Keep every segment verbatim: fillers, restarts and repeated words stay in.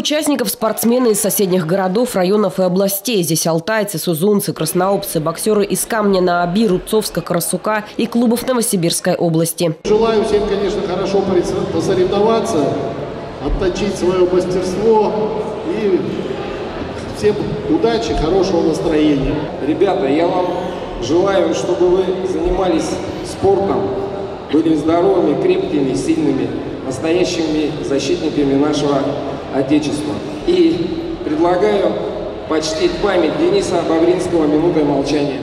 участников – спортсмены из соседних городов, районов и областей. Здесь алтайцы, сузунцы, краснообцы, боксеры из Камня-на-Оби, Рубцовска, Карасука и клубов Новосибирской области. Желаю всем, конечно, хорошо посоревноваться, отточить свое мастерство и всем удачи, хорошего настроения. Ребята, я вам желаю, чтобы вы занимались спортом, были здоровыми, крепкими, сильными, настоящими защитниками нашего Отечества. И предлагаю почтить память Дениса Бобринского минутой молчания.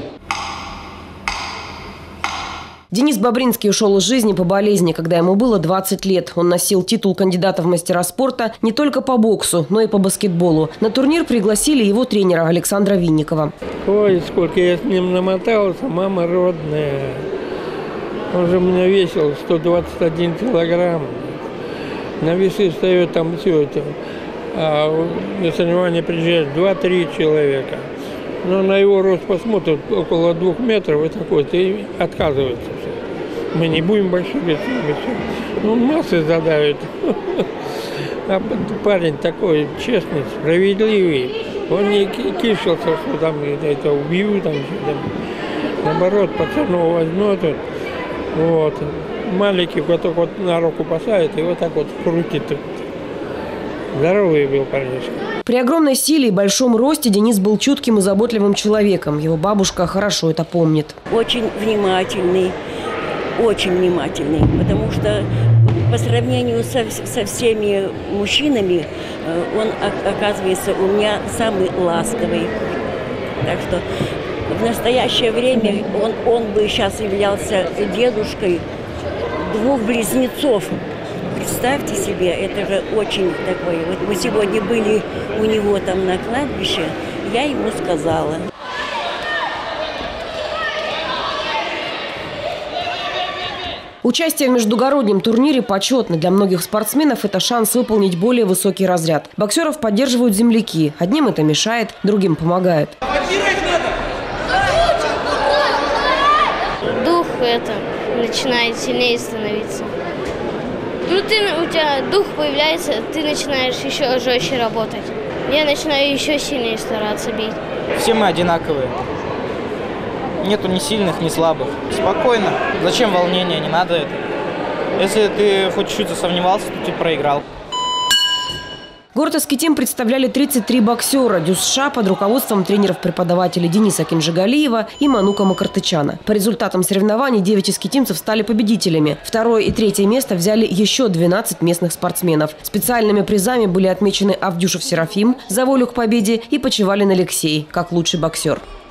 Денис Бобринский ушел из жизни по болезни, когда ему было двадцать лет. Он носил титул кандидата в мастера спорта не только по боксу, но и по баскетболу. На турнир пригласили его тренера Александра Винникова. Ой, сколько я с ним намотался, мама родная. Он же у меня весил сто двадцать один килограмм. На весы встает там все это. А на соревнования приезжают два-три человека. Но на его рост посмотрят около двух метров и такой, и отказывается. Мы не будем больше весить. Ну, массы задавит. А парень такой честный, справедливый. Он не кишился, что там это убью, там что-то. Наоборот, пацанов возьмет. Вот. Маленький вот так вот на руку посадит и вот так вот крутит. Здоровый был парнишка. При огромной силе и большом росте Денис был чутким и заботливым человеком. Его бабушка хорошо это помнит. Очень внимательный, очень внимательный, потому что по сравнению со, со всеми мужчинами он, оказывается, у меня самый ласковый. Так что в настоящее время он, он бы сейчас являлся дедушкой двух близнецов. Представьте себе, это же очень такое. Вот мы сегодня были у него там на кладбище, я ему сказала. Участие в междугороднем турнире почетно. Для многих спортсменов это шанс выполнить более высокий разряд. Боксеров поддерживают земляки. Одним это мешает, другим помогает. Дух это начинает сильнее становиться. Ну, ты, у тебя дух появляется, ты начинаешь еще жестче работать. Я начинаю еще сильнее стараться бить. Все мы одинаковые. Нету ни сильных, ни слабых. Спокойно. Зачем волнение? Не надо это. Если ты хоть чуть-чуть засомневался, то ты проиграл. Город Искитим представляли тридцать три боксера ДЮСШ под руководством тренеров-преподавателей Дениса Кинжигалиева и Манука Макартычана. По результатам соревнований девять искитимцев стали победителями. Второе и третье место взяли еще двенадцать местных спортсменов. Специальными призами были отмечены Авдюшев Серафим за волю к победе и Почевалин Алексей как лучший боксер.